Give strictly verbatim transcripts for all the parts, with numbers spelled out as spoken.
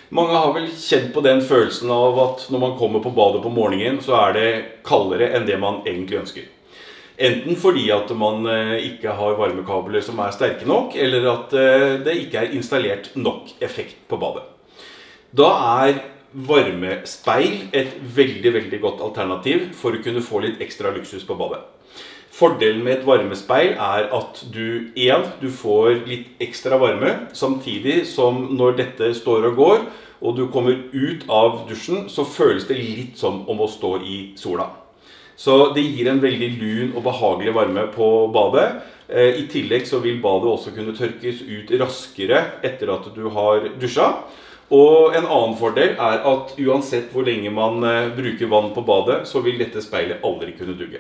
Mange har vel kjent på den følelsen av at når man kommer på badet på morgenen, så er det kaldere enn det man egentlig ønsker. Enten fordi at man ikke har varmekabler som er sterke nok, eller at det ikke er installert nok effekt på badet. Da er varmespeil et veldig, veldig godt alternativ for å kunne få litt ekstra luksus på badet. Fordelen med et varmespeil er at du, en, du får litt ekstra varme, samtidig som når dette står og går, og du kommer ut av dusjen, så føles det litt som om å stå i sola. Så det gir en veldig lun og behagelig varme på badet. I tillegg så vil badet også kunne tørkes ut raskere etter at du har dusjet. Og en annen fordel er at uansett hvor lenge man bruker vann på badet, så vil dette speilet aldri kunne dugge.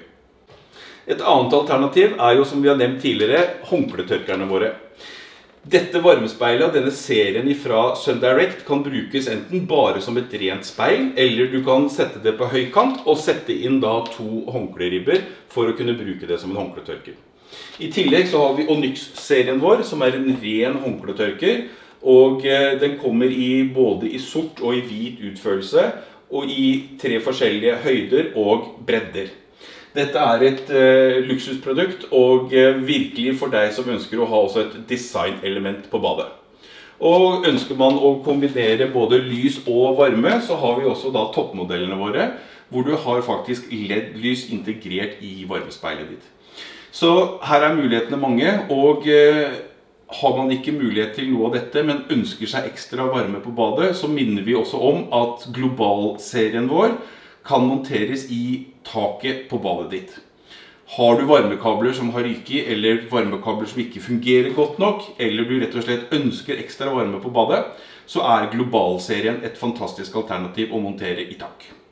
Et annet alternativ er jo, som vi har nevnt tidligere, håndkletørkerne våre. Dette varmespeilet, denne serien fra SunDirect, kan brukes enten bare som et rent speil, eller du kan sette det på høykant og sette inn da to håndkleribber for å kunne bruke det som en håndkletørker. I tillegg så har vi Onyx-serien vår, som er en ren håndkletørker, og den kommer i både i sort og i hvit utførelse, og i tre forskjellige høyder og bredder. Dette er et uh, luksusprodukt, og uh, virkelig for deg som ønsker å ha også et designelement på badet. Og ønsker man å kombinere både lys og varme, så har vi også da toppmodellene våre, hvor du har faktisk L E D-lys integrert i varmespeilet ditt. Så her er mulighetene mange, og uh, har man ikke mulighet til noe av dette, men ønsker seg ekstra varme på badet, så minner vi også om at Global-serien vår kan monteres i taket på badet ditt. Har du varmekabler som har ryket, eller varmekabler som ikke fungerer godt nok, eller du rett og slett ønsker ekstra varme på badet, så er Global-serien et fantastisk alternativ å montere i tak.